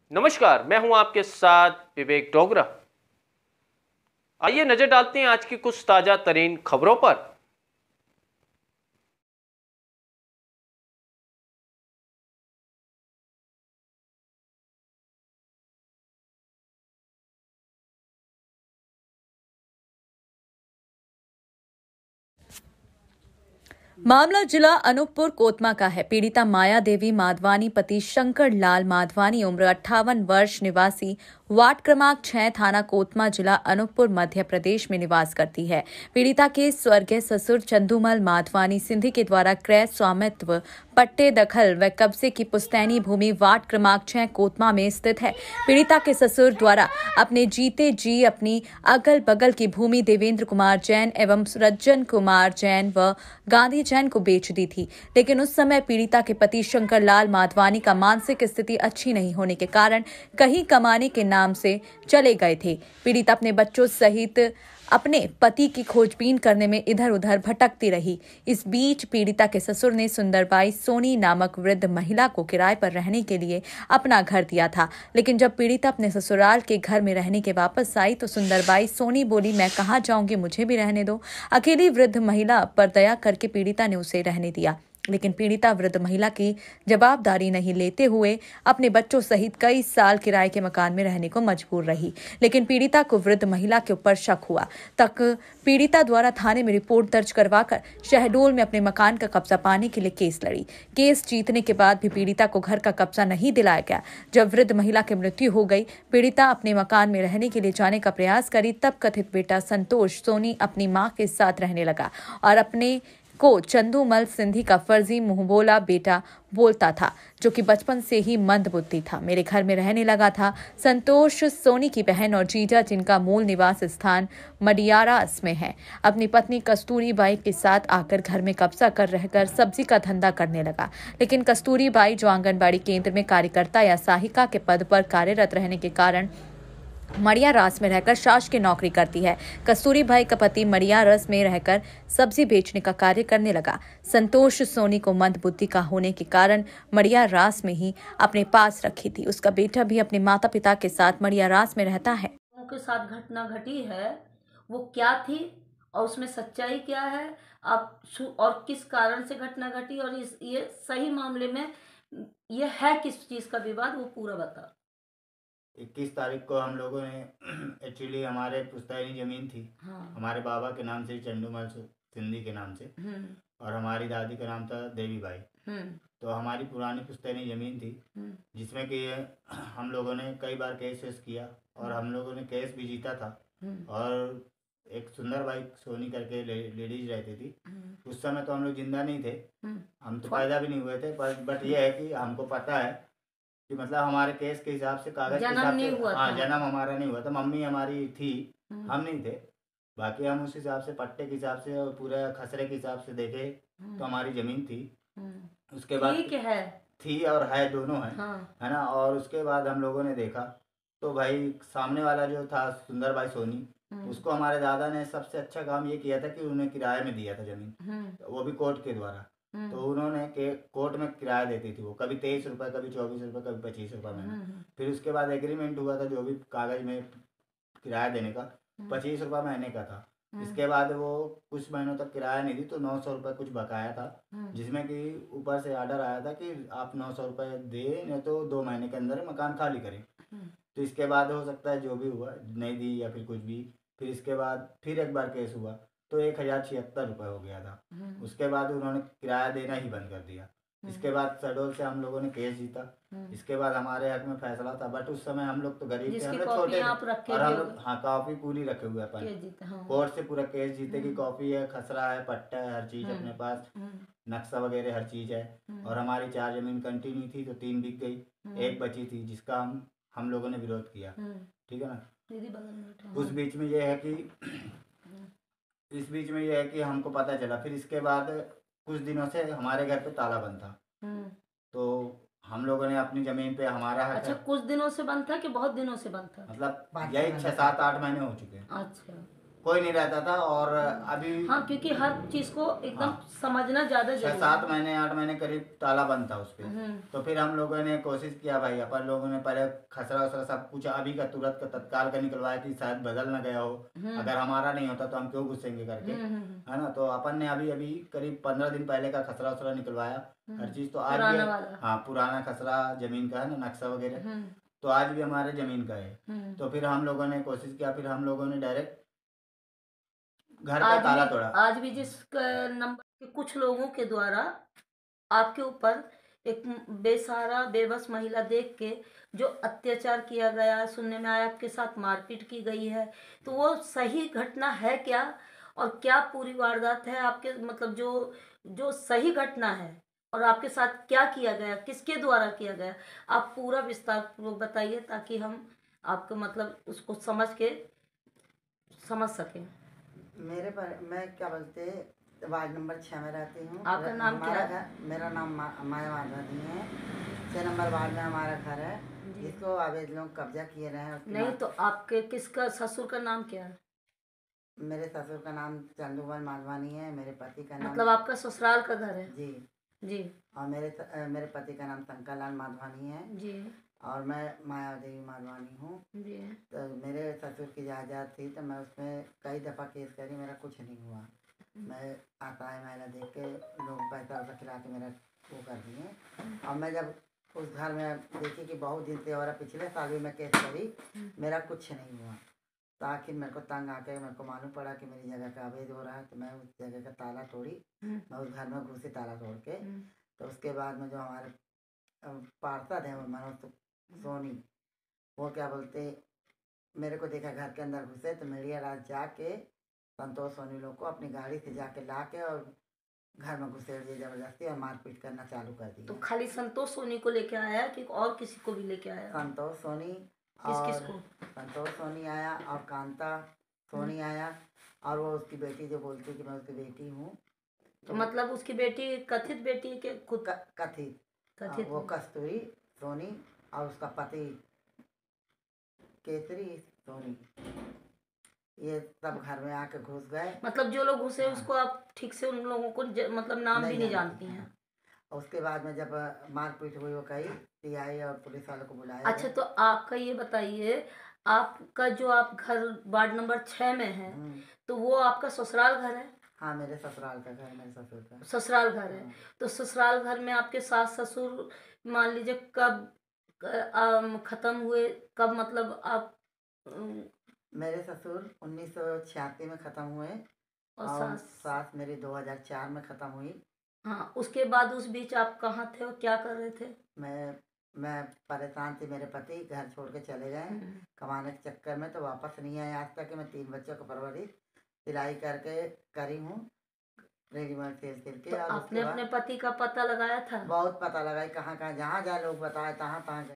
नमस्कार, मैं हूं आपके साथ विवेक डोगरा। आइए नजर डालते हैं आज की कुछ ताजा तरीन खबरों पर। मामला जिला अनूपपुर कोतमा का है। पीड़िता माया देवी माधवानी पति शंकर लाल माधवानी उम्र 58 वर्ष निवासी वार्ड क्रमांक 6 थाना कोतमा जिला अनूपपुर मध्य प्रदेश में निवास करती है। पीड़िता के स्वर्गीय ससुर चंदूमल माधवानी सिंधी के द्वारा क्रय स्वामित्व पट्टे दखल व कब्जे की पुश्तैनी भूमि वार्ड क्रमांक 6 कोतमा में स्थित है। पीड़िता के ससुर द्वारा अपने जीते जी अपनी अगल बगल की भूमि देवेंद्र कुमार जैन एवं रज्जन कुमार जैन व गांधी जैन को बेच दी थी, लेकिन उस समय पीड़िता के पति शंकर लाल माधवानी का मानसिक स्थिति अच्छी नहीं होने के कारण कहीं कमाने के नाम से चले गए थे। पीड़िता अपने बच्चों सहित अपने पति की खोजबीन करने में इधर उधर भटकती रही। इस बीच पीड़िता के ससुर ने सुंदरबाई सोनी नामक वृद्ध महिला को किराए पर रहने के लिए अपना घर दिया था, लेकिन जब पीड़िता अपने ससुराल के घर में रहने के वापस आई तो सुंदरबाई सोनी बोली, मैं कहाँ जाऊंगी, मुझे भी रहने दो। अकेली वृद्ध महिला पर दया करके पीड़िता ने उसे रहने दिया, लेकिन पीड़िता वृद्ध महिला की जवाबदारी नहीं लेते हुए अपने बच्चों सहित कई साल किराए के मकान में रहने को मजबूर रही। लेकिन पीड़िता को वृद्ध महिला के ऊपर शक हुआ, तक पीड़िता द्वारा थाने में रिपोर्ट दर्ज करवाकर शहडोल में अपने मकान का कब्जा पाने के लिए केस लड़ी। केस जीतने के बाद भी पीड़िता को घर का कब्जा नहीं दिलाया गया। जब वृद्ध महिला की मृत्यु हो गई, पीड़िता अपने मकान में रहने के लिए जाने का प्रयास करी, तब कथित बेटा संतोष सोनी अपनी मां के साथ रहने लगा और अपने को चंदूमल सिंधी का फर्जी मुंहबोला बेटा बोलता था, जो कि बचपन से ही मंदबुद्धि था। मेरे घर में रहने लगा था। संतोष सोनी की बहन और जीजा, जिनका मूल निवास स्थान मडियारास में है, अपनी पत्नी कस्तूरी बाई के साथ आकर घर में कब्जा कर रहकर सब्जी का धंधा करने लगा। लेकिन कस्तूरी बाई, जो आंगनबाड़ी केंद्र में कार्यकर्ता या सहायिका के पद पर कार्यरत रहने के कारण मड़िया रास में रहकर शासकीय नौकरी करती है। कस्तूरी भाई का पति मड़िया रस में रहकर सब्जी बेचने का कार्य करने लगा। संतोष सोनी को मंदबुद्धि का होने के कारण मड़िया रास में ही अपने पास रखी थी। उसका बेटा भी अपने माता पिता के साथ मड़िया रास में रहता है। के साथ घटना घटी है, वो क्या थी और उसमें सच्चाई क्या है, आप और किस कारण से घटना घटी, और ये सही मामले में ये है किस चीज का विवाद, वो पूरा बता। 21 तारीख को हम लोगों ने एक्चुअली हमारे पुश्तैनी जमीन थी। हाँ। हमारे बाबा के नाम से चंदूमल सिंधी के नाम से, और हमारी दादी का नाम था देवी बाई। तो हमारी पुरानी पुश्तैनी जमीन थी, जिसमें कि हम लोगों ने कई बार केस वेस किया और हम लोगों ने केस भी जीता था। और एक सुंदरबाई सोनी करके लेडीज रहती थी। उस समय तो हम लोग जिंदा नहीं थे, हम तो पैदा भी नहीं हुए थे, पर बट ये है कि हमको पता है कि मतलब हमारे केस के हिसाब से, कागज के हिसाब से, हाँ, जन्म हमारा नहीं हुआ था, मम्मी हमारी थी, हम नहीं थे। बाकी हम उस हिसाब से पट्टे के हिसाब से और पूरे खसरे के हिसाब से देखे तो हमारी जमीन थी। उसके बाद ठीक है, थी और है, दोनों है, हाँ। है ना। और उसके बाद हम लोगों ने देखा तो भाई सामने वाला जो था सुंदरबाई सोनी, उसको हमारे दादा ने सबसे अच्छा काम ये किया था कि उन्हें किराए में दिया था जमीन, वो भी कोर्ट के द्वारा। तो उन्होंने कोर्ट में किराया देती थी वो, कभी 23 रुपये, कभी 24 रुपये, कभी 25 रुपये महीने। फिर उसके बाद एग्रीमेंट हुआ था जो भी कागज में किराया देने का, 25 रुपये महीने का था। इसके बाद वो कुछ महीनों तक किराया नहीं दी तो 900 रुपये कुछ बकाया था, जिसमें कि ऊपर से ऑर्डर आया था कि आप 900 रुपये दे, नहीं तो 2 महीने के अंदर मकान खाली करें। तो इसके बाद हो सकता है जो भी हुआ, नहीं दी या फिर कुछ भी। फिर इसके बाद फिर एक बार केस हुआ तो 1076 रुपये हो गया था। उसके बाद उन्होंने किराया देना ही बंद कर दिया। इसके बाद शहडोल से हम लोगों ने केस जीता। इसके बाद हमारे हक में फैसला था, बट उस समय हम लोग तो गरीब थे, हम लोग छोटे थे, और हम लोग, हाँ, कॉपी पूरी रखे हुए अपन, कोर्ट से पूरा केस जीते की कॉपी है, खसरा है, पट्टा है, हर चीज अपने पास, नक्शा वगैरह हर चीज है। और हमारी 4 जमीन कंटिन्यू थी तो 3 बिक गई, एक बची थी जिसका हम लोगों ने विरोध किया, ठीक है ना। उस बीच में यह है कि इस बीच में यह है कि हमको पता चला, फिर इसके बाद कुछ दिनों से हमारे घर पे ताला बंद था। तो हम लोगों ने अपनी जमीन पे हमारा हक, अच्छा, कुछ दिनों से बंद था कि बहुत दिनों से बंद था? मतलब यही 6, 7, 8 महीने हो चुके हैं। अच्छा। कोई नहीं रहता था। और अभी हाँ, क्योंकि हर चीज को एकदम समझना ज्यादा 6-7 महीने 8 महीने करीब ताला बंद था उस पे। हम्म। तो फिर हम लोगों ने कोशिश किया भाई, अपन लोगों ने पहले खसरा वसरा सब कुछ अभी का तुरंत का तत्काल का निकलवाया कि शायद बदल ना गया हो, अगर हमारा नहीं होता तो हम क्यों घुसेंगे करके, है ना। तो अपन ने अभी अभी करीब 15 दिन पहले का खसरा वसरा निकलवाया, हर चीज। तो आज पुराना भी वाला। हाँ, पुराना खसरा जमीन का है ना, नक्शा वगैरह, तो आज भी हमारे जमीन का है। तो फिर हम लोगों ने कोशिश किया, फिर हम लोगों ने डायरेक्ट घर का ताला तोड़ा। आज भी जिस नंबर के कुछ लोगों के द्वारा आपके ऊपर एक बेसहारा बेबस महिला देख के जो अत्याचार किया गया, सुनने में आया आपके साथ मारपीट की गई है, तो वो सही घटना है क्या, और क्या पूरी वारदात है आपके, मतलब जो जो सही घटना है और आपके साथ क्या किया गया, किसके द्वारा किया गया, आप पूरा विस्तार पूर्वक बताइए ताकि हम आपको मतलब उसको समझ सकें। मैं क्या बोलते वार्ड नंबर 6 में रहती हूँ। आपका नाम क्या है? मेरा नाम माया माधवानी है। 6 नंबर वार्ड में हमारा घर है, जिसको अवैध लोग कब्जा किए रहे हैं। नहीं तो आपके किसका ससुर का नाम क्या है? मेरे ससुर का नाम चंदूबल माधवानी है। मेरे पति का नाम, मतलब आपका ससुराल का घर है? जी जी। और मेरे पति का नाम शंकर लाल माधवानी है जी। और मैं माया देवी माधवानी हूँ जी। तो मेरे ससुर की जायदाद थी, तो मैं उसमें कई दफ़ा केस करी, मेरा कुछ नहीं हुआ। मैं आता है महिला देख के लोग पैसा वैसा खिला के मेरा वो कर दिए। और मैं जब उस घर में देखी कि बहुत दिन से और पिछले साल भी मैं केस करी, मेरा कुछ नहीं हुआ। तो आखिर मेरे को तंग आके मेरे को मालूम पड़ा कि मेरी जगह का अवैध हो रहा है, तो मैं उस जगह का ताला तोड़ी। मैं उस घर में घुसी ताला तोड़ के। तो उसके बाद में जो हमारे पार्षद है मनोज सोनी, वो क्या बोलते मेरे को देखा घर के अंदर घुसे, तो मीडिया रात जाके संतोष सोनी लोग को अपनी गाड़ी से जाके ला के और घर में घुसेड़ दिए जबरदस्ती और मारपीट करना चालू कर दी। तो खाली संतोष सोनी को लेके आया कि और किसी को भी लेके आया? संतोष सोनी किसको? संतोष सोनी आया और कांता सोनी आया, और वो उसकी बेटी जो बोलती कि मैं उसकी बेटी हूँ। तो मतलब उसकी बेटी कथित बेटी है कि खुद? कथित वो कस्तूरी सोनी और उसका पति केसरी सोनी, ये सब घर में आके घुस गए। मतलब जो लोग घुसे उसको आप ठीक से उन लोगों को मतलब नाम भी नहीं जानती हैं? उसके बाद में जब मारपीट हुई, वो कही टीआई और पुलिस वालों को बुलाया। अच्छा, तो आपका ये बताइए, आपका जो आप घर वार्ड नंबर 6 में है, तो वो आपका ससुराल घर है? हाँ, मेरे ससुराल का घर, मेरे ससुर का ससुराल घर है। तो ससुराल घर में आपके सास ससुर मान लीजिए कब खत्म हुए, कब मतलब आप? मेरे ससुर 1986 में खत्म हुए और सास मेरी 2004 में खत्म हुई। हाँ, उसके बाद उस बीच आप कहाँ थे और क्या कर रहे थे? मैं परेशान थी, मेरे पति घर छोड़ के चले गए कमाने के चक्कर में, तो वापस नहीं आए आज तक। मैं 3 बच्चों को परवरिश सिलाई करके करी हूँ, रेडीमेड सिल के। तो आपने अपने पति का पता लगाया था? बहुत पता लगाई, कहाँ कहाँ जहाँ जहाँ लोग बताए तहाँ तहाँ